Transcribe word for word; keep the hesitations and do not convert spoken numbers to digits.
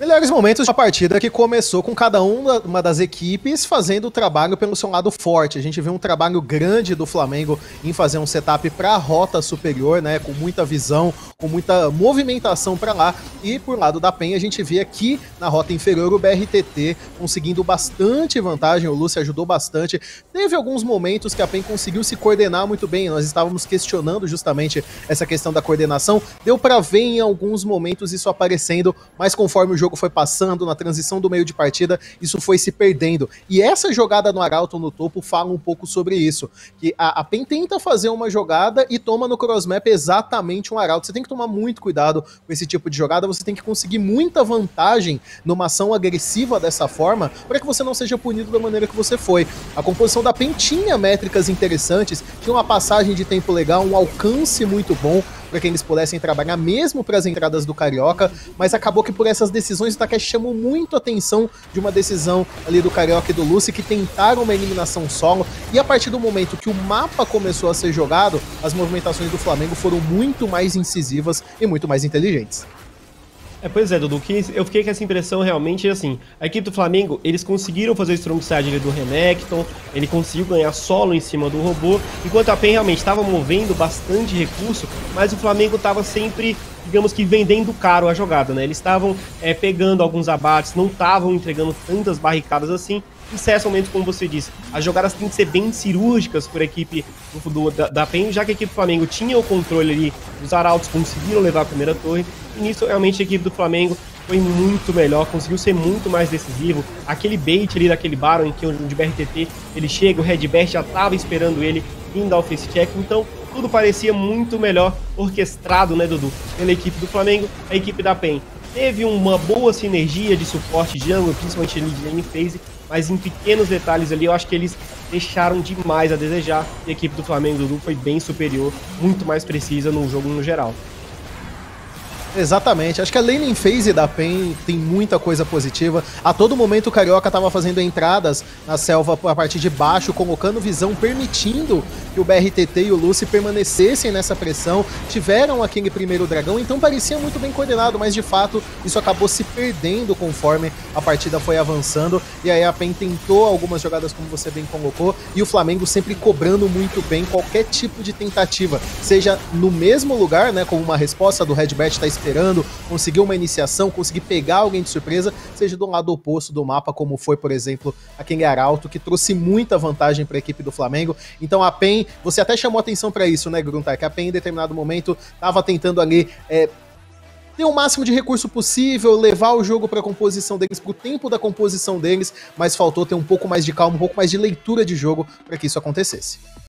Melhores momentos da partida que começou com cada um uma das equipes fazendo o trabalho pelo seu lado forte. A gente viu um trabalho grande do Flamengo em fazer um setup para a rota superior, né, com muita visão, com muita movimentação para lá. E por lado da PEN a gente vê aqui na rota inferior o B R T T conseguindo bastante vantagem, o Lúcio ajudou bastante. Teve alguns momentos que a PEN conseguiu se coordenar muito bem, nós estávamos questionando justamente essa questão da coordenação. Deu para ver em alguns momentos isso aparecendo, mas conforme o jogo foi passando, na transição do meio de partida, isso foi se perdendo. E essa jogada no Arauto no topo fala um pouco sobre isso, que a, a PEN tenta fazer uma jogada e toma no crossmap exatamente um Arauto. Você tem que tomar muito cuidado com esse tipo de jogada, você tem que conseguir muita vantagem numa ação agressiva dessa forma, para que você não seja punido da maneira que você foi. A composição da PEN tinha métricas interessantes, tinha uma passagem de tempo legal, um alcance muito bom, para que eles pudessem trabalhar mesmo para as entradas do Carioca, mas acabou que por essas decisões o Takeshi chamou muito a atenção de uma decisão ali do Carioca e do Lucy, que tentaram uma eliminação solo, e a partir do momento que o mapa começou a ser jogado, as movimentações do Flamengo foram muito mais incisivas e muito mais inteligentes. É, pois é, Dudu, que eu fiquei com essa impressão realmente, assim, a equipe do Flamengo, eles conseguiram fazer o strong side ali do Renekton, ele conseguiu ganhar solo em cima do robô, enquanto a PEN realmente estava movendo bastante recurso, mas o Flamengo estava sempre, digamos que, vendendo caro a jogada, né? Eles estavam é, pegando alguns abates, não estavam entregando tantas barricadas assim. Em certos momentos, como você disse, as jogadas têm que ser bem cirúrgicas por a equipe do, do, da, da PEN, já que a equipe do Flamengo tinha o controle ali, os arautos conseguiram levar a primeira torre, e nisso realmente a equipe do Flamengo foi muito melhor, conseguiu ser muito mais decisivo. Aquele bait ali daquele Baron em que o de B R T T ele chega, o Redbert já estava esperando ele vindo ao face check, então tudo parecia muito melhor orquestrado, né, Dudu, pela equipe do Flamengo. A equipe da PEN teve uma boa sinergia de suporte jungle, principalmente ali de lane phase, mas em pequenos detalhes ali eu acho que eles deixaram demais a desejar, e a equipe do Flamengo, Dudu, foi bem superior, muito mais precisa no jogo no geral. Exatamente, acho que a laning phase da PEN tem muita coisa positiva. A todo momento o Carioca estava fazendo entradas na selva a partir de baixo, colocando visão, permitindo que o B R T T e o Lucy permanecessem nessa pressão. Tiveram aquele primeiro dragão, então parecia muito bem coordenado, mas de fato isso acabou se perdendo conforme a partida foi avançando. E aí a PEN tentou algumas jogadas, como você bem colocou, e o Flamengo sempre cobrando muito bem qualquer tipo de tentativa, seja no mesmo lugar, né, como uma resposta do Redbert está esperando, conseguir uma iniciação, conseguir pegar alguém de surpresa, seja do lado oposto do mapa, como foi, por exemplo, aquele Arauto, que trouxe muita vantagem para a equipe do Flamengo. Então a PEN, você até chamou atenção para isso, né, Gruntar, que a PEN em determinado momento estava tentando ali é, ter o máximo de recurso possível, levar o jogo para a composição deles, para o tempo da composição deles, mas faltou ter um pouco mais de calma, um pouco mais de leitura de jogo para que isso acontecesse.